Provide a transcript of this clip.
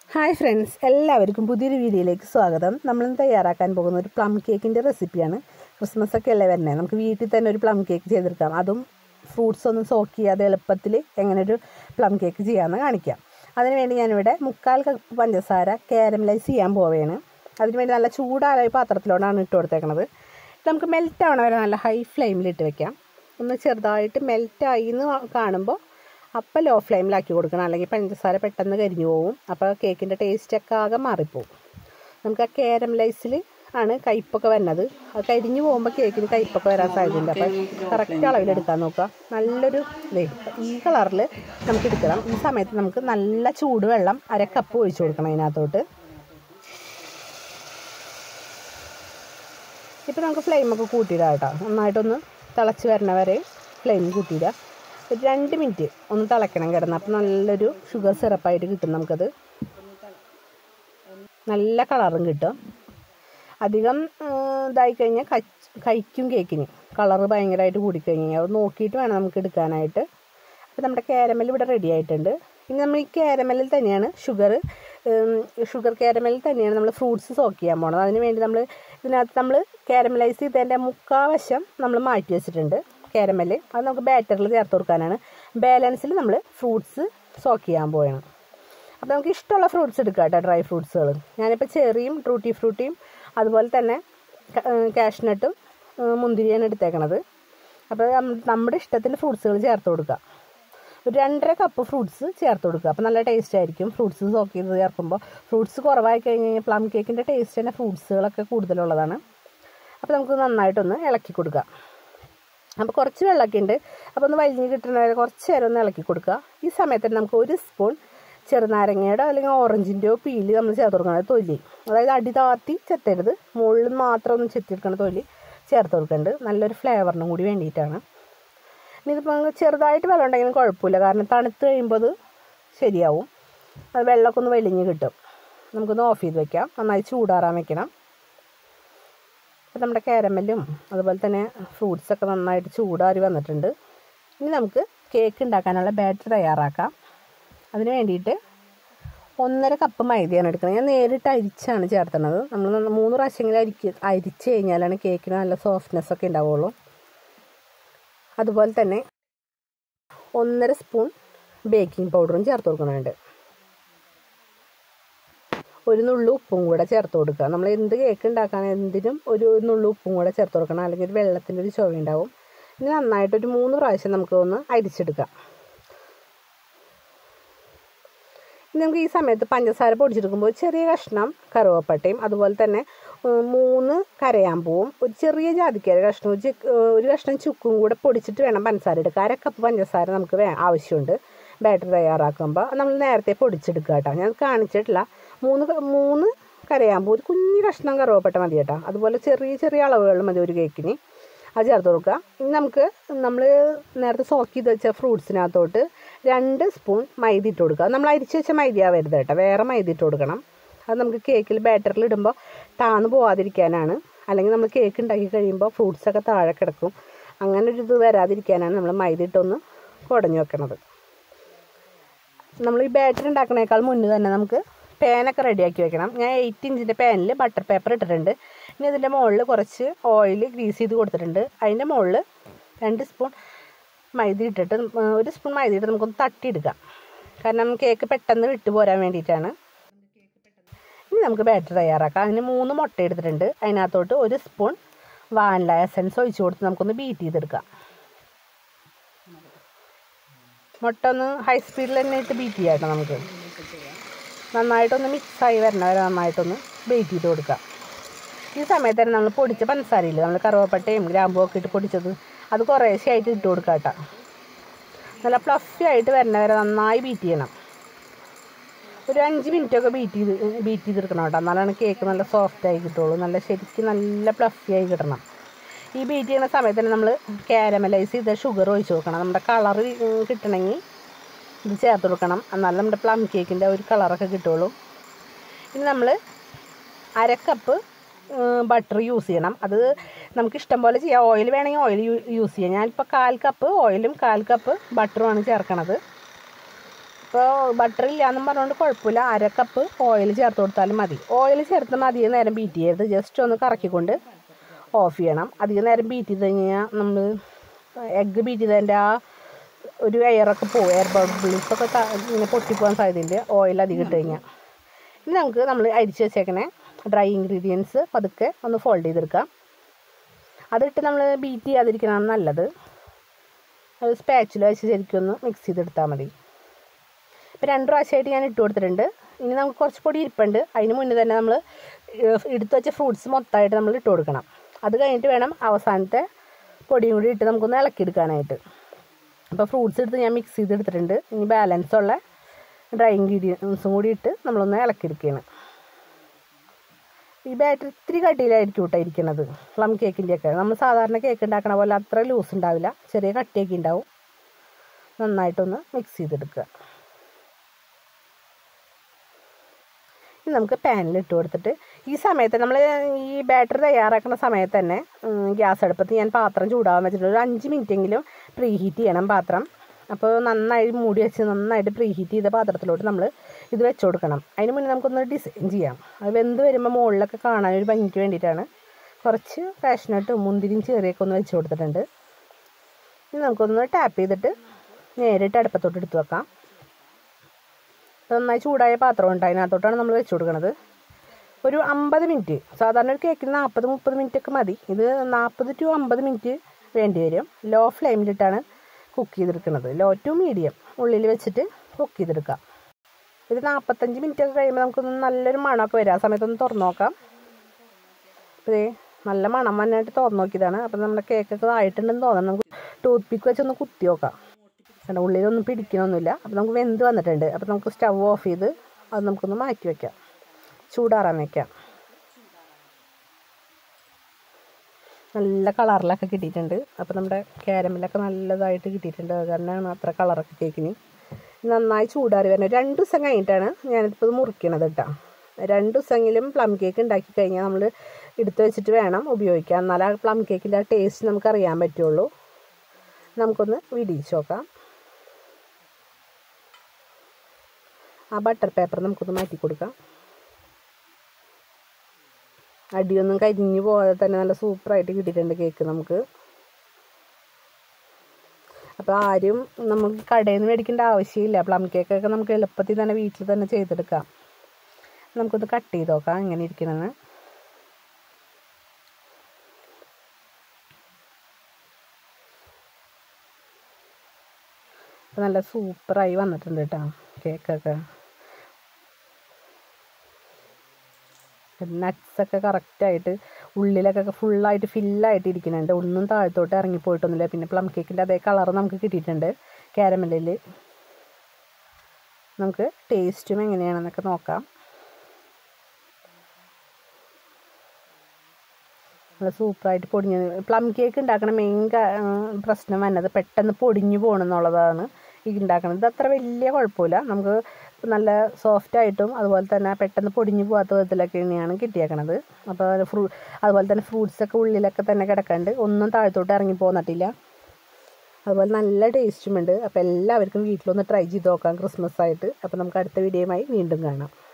Hi friends, എല്ലാവർക്കും പുതിയൊരു വീഡിയോയിലേക്ക് സ്വാഗതം. നമ്മളിന്ന് തയ്യാറാക്കാൻ പോകുന്ന ഒരു പ്ലം കേക്കിൻ്റെ റെസിപ്പിയാണ്. ക്രിസ്മസ് ഒക്കെ അല്ലേ വരുന്നത്, നമുക്ക് വീട്ടിൽ തന്നെ ഒരു പ്ലം കേക്ക് ചെയ്തെടുക്കാം. അതും ഫ്രൂട്ട്സ് ഒന്നും സോക്ക് ചെയ്യാതെ എളുപ്പത്തിൽ എങ്ങനെ ഒരു പ്ലം കേക്ക് ചെയ്യാമെന്ന് കാണിക്കാം. അതിനുവേണ്ടി ഞാനിവിടെ 3/4 കപ്പ് പഞ്ചസാര കാരമലൈസ് ചെയ്യാൻ പോവുകയാണ്. അതിനുവേണ്ടി നല്ല ചൂടായ പാത്രത്തിലോട്ടാണ് ഇട്ട് കൊടുത്തേക്കുന്നത്. നമുക്ക് മെൽറ്റ് ആവണ വരെ നല്ല ഹൈ ഫ്ലെയിമിലിട്ട് വെക്കാം. ഒന്ന് ചെറുതായിട്ട് മെൽറ്റായി എന്ന് കാണുമ്പോൾ അപ്പം ലോ ഫ്ലെയിമിലാക്കി കൊടുക്കണം, അല്ലെങ്കിൽ പഞ്ചസാര പെട്ടെന്ന് കരിഞ്ഞു പോകും. അപ്പോൾ കേക്കിൻ്റെ ടേസ്റ്റൊക്കെ ആകെ മാറിപ്പോവും. നമുക്ക് ആ കാരമലൈസിൽ ആണ് കയ്പ്പൊക്കെ വരുന്നത്. അത് കരിഞ്ഞു പോകുമ്പോൾ കേക്കിന് കയ്പ്പൊക്കെ വരാൻ സാധ്യതയുണ്ട്. അപ്പോൾ കറക്റ്റ് അളവിലെടുക്കാൻ നോക്കുക. നല്ലൊരു ഈ കളറിൽ നമുക്ക് എടുക്കണം. ഈ സമയത്ത് നമുക്ക് നല്ല ചൂടുവെള്ളം 1/2 കപ്പ് ഒഴിച്ചു കൊടുക്കണം അതിനകത്തോട്ട്. ഇപ്പോൾ നമുക്ക് ഫ്ലെയിമൊക്കെ കൂട്ടിയിടാം കേട്ടോ. നന്നായിട്ടൊന്ന് തിളച്ച് വരണ വരെ ഫ്ലെയിം കൂട്ടിയിടുക. ഒരു 2 മിനിറ്റ് ഒന്ന് തിളയ്ക്കണം കിടന്ന്. അപ്പോൾ നല്ലൊരു ഷുഗർ സിറപ്പായിട്ട് കിട്ടും. നമുക്കത് നല്ല കളറും കിട്ടും. അധികം ഇതായി കഴിഞ്ഞാൽ കഴിക്കും കേക്കിന്. കളറ് ഭയങ്കരമായിട്ട് കൂടിക്കഴിഞ്ഞാൽ അത് നോക്കിയിട്ട് വേണം നമുക്ക് എടുക്കാനായിട്ട്. അപ്പോൾ നമ്മുടെ കാരമൽ ഇവിടെ റെഡി ആയിട്ടുണ്ട്. ഇനി നമ്മൾ ഈ കാരമലിൽ തന്നെയാണ് ഷുഗർ കാരമലിൽ തന്നെയാണ് നമ്മൾ ഫ്രൂട്ട്സ് സോക്ക് ചെയ്യാൻ പോകണത്. അതിന് വേണ്ടി ഇതിനകത്ത് നമ്മൾ കാരമലൈസ് ചെയ്തതിൻ്റെ 1/4 വശം നമ്മൾ മാറ്റി വെച്ചിട്ടുണ്ട് കാരമൽ. അത് നമുക്ക് ബാറ്ററിൽ ചേർത്ത് കൊടുക്കാനാണ്. ബാലൻസിൽ നമ്മൾ ഫ്രൂട്ട്സ് സോക്ക് ചെയ്യാൻ പോവുകയാണ്. അപ്പോൾ നമുക്ക് ഇഷ്ടമുള്ള ഫ്രൂട്ട്സ് എടുക്കാം കേട്ടോ, ഡ്രൈ ഫ്രൂട്ട്സുകൾ. ഞാനിപ്പോൾ ചെറിയും ട്രൂട്ടി ഫ്രൂട്ടിയും അതുപോലെ തന്നെ കാഷ്നട്ടും മുന്തിരിയാണ് എടുത്തേക്കണത്. അപ്പോൾ നമ്മുടെ ഇഷ്ടത്തിന് ഫ്രൂട്ട്സുകൾ ചേർത്ത് കൊടുക്കുക. ഒരു 2.5 കപ്പ് ഫ്രൂട്ട്സ് ചേർത്ത് കൊടുക്കുക. അപ്പോൾ നല്ല ടേസ്റ്റ് ആയിരിക്കും ഫ്രൂട്ട്സ് സോക്ക് ചെയ്ത് ചേർക്കുമ്പോൾ. ഫ്രൂട്ട്സ് കുറവായി കഴിഞ്ഞ് കഴിഞ്ഞാൽ പ്ലം കേക്കിൻ്റെ ടേസ്റ്റ് തന്നെ ഫ്രൂട്ട്സുകളൊക്കെ കൂടുതലുള്ളതാണ്. അപ്പോൾ നമുക്ക് നന്നായിട്ടൊന്ന് ഇളക്കി കൊടുക്കുക. അപ്പോൾ കുറച്ച് വെള്ളമൊക്കെ ഉണ്ട്. അപ്പോൾ ഒന്ന് വലിഞ്ഞ് കിട്ടുന്ന വരെ കുറച്ച് നേരം ഒന്ന് ഇളക്കി കൊടുക്കുക. ഈ സമയത്ത് നമുക്ക് 1 സ്പൂൺ ചെറുനാരങ്ങയുടെ അല്ലെങ്കിൽ ഓറഞ്ചിൻ്റെയോ പീല് നമ്മൾ ചേർത്ത് കൊടുക്കണം. തൊലി, അതായത് അടി താത്തി ചെത്തരുത്, മുകളിൽ മാത്രം ഒന്ന് ചെത്തിയെടുക്കണ തൊലി ചേർത്ത് കൊടുക്കേണ്ടത്. നല്ലൊരു ഫ്ലേവറിനും കൂടി വേണ്ടിയിട്ടാണ്. ഇനി ഇതിപ്പോൾ ചെറുതായിട്ട് വെള്ളം ഉണ്ടെങ്കിലും കുഴപ്പമില്ല, കാരണം തണുത്ത് കഴിയുമ്പോൾ അത് ശരിയാവും. അത് വെള്ളമൊക്കെ ഒന്ന് വലിഞ്ഞ് കിട്ടും. നമുക്കൊന്ന് ഓഫ് ചെയ്ത് വെക്കാം. നന്നായി ചൂടാറാൻ വെക്കണം. അപ്പോൾ നമ്മുടെ കാരമലും അതുപോലെ തന്നെ ഫ്രൂട്ട്സൊക്കെ നന്നായിട്ട് ചൂടാറി വന്നിട്ടുണ്ട്. ഇനി നമുക്ക് കേക്ക് ഉണ്ടാക്കാനുള്ള ബാറ്റർ തയ്യാറാക്കാം. അതിന് വേണ്ടിയിട്ട് 1.5 കപ്പ് മൈദയാണ് എടുക്കുന്നത്. ഞാൻ നേരിട്ട് അരിച്ചാണ് ചേർത്തുന്നത്. നമ്മൾ 3 പ്രാവശ്യമെങ്കിലും അരിച്ച് കഴിഞ്ഞാലാണ് കേക്കിന് നല്ല സോഫ്റ്റ്നെസ് ഒക്കെ ഉണ്ടാവുള്ളൂ. അതുപോലെ തന്നെ 1.5 സ്പൂൺ ബേക്കിംഗ് പൗഡറും ചേർത്ത് കൊടുക്കുന്നുണ്ട്. 1 നുള്ളു ഉപ്പും കൂടെ ചേർത്ത് കൊടുക്കുക. നമ്മൾ എന്ത് കേക്ക് ഉണ്ടാക്കാൻ എന്തിനും ഒരു നുള്ളു ഉപ്പും കൂടെ ചേർത്ത് കൊടുക്കണം, അല്ലെങ്കിൽ ഒരു വെള്ളത്തിൻ്റെ ഒരു ചുവ ഉണ്ടാവും. ഇനി നന്നായിട്ടൊരു 3 പ്രാവശ്യം നമുക്ക് ഒന്ന് അരിച്ചെടുക്കാം. ഇനി നമുക്ക് ഈ സമയത്ത് പഞ്ചസാര പൊടിച്ചെടുക്കുമ്പോൾ ചെറിയ കഷ്ണം കറുവപ്പട്ടയും അതുപോലെ തന്നെ 3 കരയാമ്പൂവും ഒരു ചെറിയ ജാതിക്കയുടെ കഷ്ണം ഒരു കഷ്ണം ചുക്കും കൂടെ പൊടിച്ചിട്ട് വേണം പഞ്ചസാര എടുക്കുക. 1/2 കപ്പ് പഞ്ചസാര നമുക്ക് ആവശ്യമുണ്ട് ബാറ്റർ തയ്യാറാക്കുമ്പോൾ. നമ്മൾ നേരത്തെ പൊടിച്ചെടുക്കുക കേട്ടോ. ഞാൻ കാണിച്ചിട്ടില്ല. 3 കരയാമ്പൂ, ഒരു കുഞ്ഞു കഷ്ണം കറുവപ്പട്ട മതി കേട്ടോ. അതുപോലെ ചെറിയ ചെറിയ അളവുകൾ മതി ഒരു കേക്കിന്. അത് ചേർത്ത് കൊടുക്കുക. ഇനി നമ്മൾ നേരത്തെ സോക്ക് ചെയ്ത് വെച്ച ഫ്രൂട്ട്സിനകത്തോട്ട് 2 സ്പൂൺ മൈദ ഇട്ട് കൊടുക്കുക. നമ്മൾ അരിച്ച് വെച്ച മൈദയാവരുത് കേട്ടോ, വേറെ മൈദ ഇട്ട് കൊടുക്കണം. അത് നമുക്ക് കേക്കിൽ ബാറ്ററിൽ ഇടുമ്പോൾ താന്ന് പോവാതിരിക്കാനാണ്. അല്ലെങ്കിൽ നമ്മൾ കേക്ക് ഉണ്ടാക്കി കഴിയുമ്പോൾ ഫ്രൂട്ട്സൊക്കെ താഴെ കിടക്കും. അങ്ങനെ ഒരു ഇത് വരാതിരിക്കാനാണ് നമ്മൾ മൈദ ഇട്ടൊന്ന് കുടഞ്ഞു വെക്കണത്. നമ്മൾ ഈ ബാറ്റർ ഉണ്ടാക്കണേക്കാൾ മുന്നേ തന്നെ നമുക്ക് പാനൊക്കെ റെഡിയാക്കി വെക്കണം. ഞാൻ 8 ഇഞ്ചിൻ്റെ പാനിൽ ബട്ടർ പേപ്പർ ഇട്ടിട്ടുണ്ട്. ഇനി ഇതിൻ്റെ മുകളിൽ കുറച്ച് ഓയിൽ ഗ്രീസ് ചെയ്ത് കൊടുത്തിട്ടുണ്ട്. അതിൻ്റെ മുകളിൽ 2 സ്പൂൺ മൈദ ഇട്ടിട്ട് 1 സ്പൂൺ മൈദ ഇട്ട് നമുക്കൊന്ന് തട്ടിയെടുക്കാം. കാരണം കേക്ക് പെട്ടെന്ന് വിട്ടു പോരാൻ വേണ്ടിയിട്ടാണ്. ഇനി നമുക്ക് ബാറ്റർ തയ്യാറാക്കാം. അതിന് 3 മുട്ട എടുത്തിട്ടുണ്ട്. അതിനകത്തോട്ട് 1 സ്പൂൺ വാനില എസൻസ് ഒഴിച്ച് കൊടുത്ത് നമുക്കൊന്ന് ബീറ്റ് ചെയ്തെടുക്കാം. മുട്ട ഒന്ന് ഹൈ സ്പീഡിൽ തന്നെ ഇട്ട് ബീറ്റ് ചെയ്യാം കേട്ടോ. നമുക്ക് നന്നായിട്ടൊന്ന് മിക്സായി വരണ വരെ നന്നായിട്ടൊന്ന് ബീറ്റ് ചെയ്ത് കൊടുക്കാം. ഈ സമയത്ത് തന്നെ നമ്മൾ പൊടിച്ച പഞ്ചസാരയില്ല, നമ്മൾ കറുവപ്പട്ടയും ഗ്രാമ്പും ഒക്കെ ഇട്ട് പൊടിച്ചത്, അത് കുറേശ്ശെയായിട്ട് ഇട്ട് കൊടുക്കാം കേട്ടോ. നല്ല ഫ്ലഫി ആയിട്ട് വരണ വരെ നന്നായി ബീറ്റ് ചെയ്യണം. ഒരു 5 മിനിറ്റൊക്കെ ബീറ്റ് ചെയ്തെടുക്കണം കേട്ടോ. എന്നാലാണ് കേക്ക് നല്ല സോഫ്റ്റായി കിട്ടുള്ളൂ. ശരിക്കും നല്ല ഫ്ലഫി ആയി കിട്ടണം. ഈ ബീറ്റ് ചെയ്യുന്ന സമയത്ത് തന്നെ നമ്മൾ കാരമലൈസ് ചെയ്ത ഷുഗർ ഒഴിച്ച് കൊടുക്കണം. നമ്മുടെ കളറ് കിട്ടണമെങ്കിൽ ഇത് ചേർത്ത് കൊടുക്കണം. എന്നാലും നമ്മുടെ പ്ലം കേക്കിൻ്റെ ഒരു കളറൊക്കെ കിട്ടുള്ളൂ. ഇനി നമ്മൾ 1/2 കപ്പ് ബട്ടർ യൂസ് ചെയ്യണം. അത് നമുക്ക് ഇഷ്ടം പോലെ ചെയ്യാം. ഓയിൽ വേണമെങ്കിൽ ഓയിൽ യൂസ് ചെയ്യാം. ഞാനിപ്പോൾ 1/4 കപ്പ് ഓയിലും 1/4 കപ്പ് ബട്ടറുമാണ് ചേർക്കണത്. ഇപ്പോൾ ബട്ടർ ഇല്ലയെന്നും പറഞ്ഞുകൊണ്ട് കുഴപ്പമില്ല, 1/2 കപ്പ് ഓയിൽ ചേർത്ത് കൊടുത്താലും മതി. ഓയിൽ ചേർത്ത് അധികം നേരം ബീറ്റ് ചെയ്യരുത്, ജസ്റ്റ് ഒന്ന് കറക്കിക്കൊണ്ട് ഓഫ് ചെയ്യണം. അധികം നേരം ബീറ്റ് ചെയ്ത് കഴിഞ്ഞാൽ നമ്മൾ എഗ്ഗ് ബീറ്റ് ചെയ്തതിൻ്റെ ആ ഒരു എയറൊക്കെ പോകും, എയർ ബബിൾസൊക്കെ ഇങ്ങനെ പൊട്ടിപ്പോകാൻ സാധ്യതയുണ്ട് ഓയിൽ അധികം ഇട്ട് കഴിഞ്ഞാൽ. ഇനി നമുക്ക് നമ്മൾ അരിച്ച് വെച്ചേക്കണേ ഡ്രൈ ഇൻഗ്രീഡിയൻസ് പതുക്കെ ഒന്ന് ഫോൾഡ് ചെയ്തെടുക്കാം. അതിട്ട് നമ്മൾ ബീറ്റ് ചെയ്യാതിരിക്കണം നല്ലത്. അത് സ്പാച്ചിൽ വെച്ച് ശരിക്കും ഒന്ന് മിക്സ് ചെയ്തെടുത്താൽ മതി. ഇപ്പോൾ 2 പ്രാവശ്യമായിട്ട് ഞാൻ ഇട്ട് കൊടുത്തിട്ടുണ്ട്. ഇനി നമുക്ക് കുറച്ച് പൊടി ഇരിപ്പുണ്ട്. അതിന് മുന്നേ തന്നെ നമ്മൾ എടുത്ത് വെച്ച ഫ്രൂട്ട്സ് മൊത്തമായിട്ട് നമ്മൾ ഇട്ട് കൊടുക്കണം. അത് കഴിഞ്ഞിട്ട് വേണം അവസാനത്തെ പൊടിയും കൂടി ഇട്ട് നമുക്കൊന്ന് ഇളക്കിയെടുക്കാനായിട്ട്. അപ്പോൾ ഫ്രൂട്ട്സ് എടുത്ത് ഞാൻ മിക്സ് ചെയ്തെടുത്തിട്ടുണ്ട്. ഇനി ബാലൻസ് ഉള്ള ഡ്രൈ ഇൻഗ്രീഡിയൻസും കൂടി ഇട്ട് നമ്മളൊന്ന് ഇളക്കിയെടുക്കുകയാണ്. ഈ ബാറ്റർ ഇത്തിരി കട്ടിയിലായിരിക്കും കേട്ടോ ഇരിക്കുന്നത്. പ്ലം കേക്കിൻ്റെയൊക്കെ നമ്മൾ സാധാരണ കേക്ക് ഉണ്ടാക്കണ പോലെ അത്ര ലൂസ് ഉണ്ടാവില്ല, ചെറിയ കട്ടിയൊക്കെ ഉണ്ടാവും. നന്നായിട്ടൊന്ന് മിക്സ് ചെയ്തെടുക്കുക. ഇനി നമുക്ക് പാനിൽ ഇട്ട് കൊടുത്തിട്ട് ഈ സമയത്ത് നമ്മൾ ഈ ബാറ്റർ തയ്യാറാക്കുന്ന സമയത്ത് തന്നെ ഗ്യാസ് അടുപ്പത്ത് ഞാൻ പാത്രം ചൂടാകാൻ വെച്ചിട്ട് ഒരു 5 മിനിറ്റെങ്കിലും പ്രീ ഹീറ്റ് ചെയ്യണം പാത്രം. അപ്പോൾ നന്നായി മൂടി വെച്ച് നന്നായിട്ട് പ്രീ ഹീറ്റ് ചെയ്ത പാത്രത്തിലോട്ട് നമ്മൾ ഇത് വെച്ച് കൊടുക്കണം. അതിന് മുന്നേ നമുക്കൊന്ന് ഡിസൈൻ ചെയ്യാം. അത് വെന്ത് വരുമ്പോൾ മുകളിലൊക്കെ കാണാനൊരു ഭംഗിക്ക് വേണ്ടിയിട്ടാണ് കുറച്ച് കാഷ്നട്ടും മുന്തിരിയും ചെറിയൊക്കെ ഒന്ന് വെച്ച് കൊടുത്തിട്ടുണ്ട്. ഇനി നമുക്കൊന്ന് ടാപ്പ് ചെയ്തിട്ട് നേരിട്ട് അടുപ്പത്തോട്ട് എടുത്ത് വെക്കാം. നന്നായി ചൂടായ പാത്രം ഉണ്ട്, അതിനകത്തോട്ടാണ് നമ്മൾ വെച്ച് കൊടുക്കുന്നത്. ഒരു 50 മിനിറ്റ്, സാധാരണ ഒരു കേക്കിന് 40-30 മിനിറ്റൊക്കെ മതി. ഇത് 40 to 50 മിനിറ്റ് വേണ്ടി വരും. ലോ ഫ്ലെയിമിലിട്ടാണ് കുക്ക് ചെയ്തെടുക്കുന്നത്. ലോ ടു മീഡിയം ഉള്ളിൽ വെച്ചിട്ട് കുക്ക് ചെയ്തെടുക്കാം. ഇത് 45 മിനിറ്റ് ഒക്കെ കഴിയുമ്പോൾ നമുക്കൊന്ന് നല്ലൊരു മണമൊക്കെ വരും. ആ സമയത്തൊന്ന് തുറന്ന് നോക്കാം. ഇതേ നല്ല മണം വന്നായിട്ട് തുറന്ന് നോക്കിയതാണ്. അപ്പം നമ്മുടെ കേക്കൊക്കെ ആയിട്ടുണ്ടെന്ന് തോന്നണം. നമുക്ക് ടൂത്ത് പിക്ക് വെച്ചൊന്ന് കുത്തി നോക്കാം. കാരണം ഉള്ളിലൊന്നും പിടിക്കണമൊന്നുമില്ല. അപ്പോൾ നമുക്ക് വെന്ത് വന്നിട്ടുണ്ട്. അപ്പോൾ നമുക്ക് സ്റ്റവ് ഓഫ് ചെയ്ത് അത് നമുക്കൊന്ന് മാറ്റി വയ്ക്കാം, ചൂടാറാൻ വയ്ക്കാം. നല്ല കളറിലൊക്കെ കിട്ടിയിട്ടുണ്ട്. അപ്പോൾ നമ്മുടെ കാരമലൊക്കെ നല്ലതായിട്ട് കിട്ടിയിട്ടുണ്ട്. അത് കാരണമാണ് അത്ര കളറൊക്കെ കേക്കിന്. നന്നായി ചൂടാറി വരുന്നത് 2 ദിവസം കഴിഞ്ഞിട്ടാണ് ഞാനിപ്പോൾ മുറിക്കണത് കേട്ടോ. 2 ദിവസമെങ്കിലും പ്ലം കേക്ക് ഉണ്ടാക്കി കഴിഞ്ഞാൽ നമ്മൾ എടുത്ത് വെച്ചിട്ട് വേണം ഉപയോഗിക്കാൻ. എന്നാൽ ആ പ്ലം കേക്കിൻ്റെ ആ ടേസ്റ്റ് നമുക്കറിയാൻ പറ്റുള്ളൂ. നമുക്കൊന്ന് വിടിയിച്ച് നോക്കാം. ആ ബട്ടർ പേപ്പർ നമുക്കൊന്ന് മാറ്റി കൊടുക്കാം. അടിയൊന്നും കരിഞ്ഞു പോകാതെ തന്നെ നല്ല സൂപ്പറായിട്ട് കിട്ടിയിട്ടുണ്ട് കേക്ക് നമുക്ക്. അപ്പോൾ ആരും നമുക്ക് കടയിൽ നിന്ന് മേടിക്കേണ്ട ആവശ്യമില്ല. പ്ലം കേക്കൊക്കെ നമുക്ക് എളുപ്പത്തിൽ തന്നെ വീട്ടിൽ തന്നെ ചെയ്തെടുക്കാം. നമുക്കൊന്ന് കട്ട് ചെയ്ത് നോക്കാം എങ്ങനെ ഇരിക്കണമെന്ന്. അപ്പോൾ നല്ല സൂപ്പറായി വന്നിട്ടുണ്ട് കേട്ടോ കേക്കൊക്കെ. നട്ട്സൊക്കെ കറക്റ്റായിട്ട് ഉള്ളിലൊക്കെ ഫുള്ളായിട്ട് ഫില്ലായിട്ട് ഇരിക്കുന്നുണ്ട്. ഒന്നും താഴത്തോട്ട് ഇറങ്ങിപ്പോയിട്ടൊന്നുമില്ല. പിന്നെ പ്ലം കേക്കിൻ്റെ അതേ കളർ നമുക്ക് കിട്ടിയിട്ടുണ്ട് കാരമലിൽ. നമുക്ക് ടേസ്റ്റും എങ്ങനെയാണെന്നൊക്കെ നോക്കാം. നല്ല സൂപ്പറായിട്ട് പൊടിഞ്ഞ് പ്ലം കേക്ക് ഉണ്ടാക്കണ മെയിൻ പ്രശ്നം വന്നത് പെട്ടെന്ന് പൊടിഞ്ഞു പോകണമെന്നുള്ളതാണ് ഈ ഉണ്ടാക്കുന്നത്. ഇത് അത്ര വലിയ കുഴപ്പമില്ല. നമുക്ക് നല്ല സോഫ്റ്റായിട്ടും അതുപോലെ തന്നെ പെട്ടെന്ന് പൊടിഞ്ഞു പോകാത്ത വിധത്തിലൊക്കെ തന്നെയാണ് കിട്ടിയേക്കണത്. അപ്പോൾ അതുപോലെ തന്നെ ഫ്രൂട്ട്സൊക്കെ ഉള്ളിലൊക്കെ തന്നെ കിടക്കാണ്ട് ഒന്നും താഴത്തോട്ട് ഇറങ്ങി പോന്നിട്ടില്ല. അതുപോലെ നല്ല ടേസ്റ്റുമുണ്ട്. അപ്പോൾ എല്ലാവർക്കും വീട്ടിലൊന്ന് ട്രൈ ചെയ്ത് നോക്കാം ക്രിസ്മസ് ആയിട്ട്. അപ്പോൾ നമുക്ക് അടുത്ത വീഡിയോയുമായി വീണ്ടും കാണാം.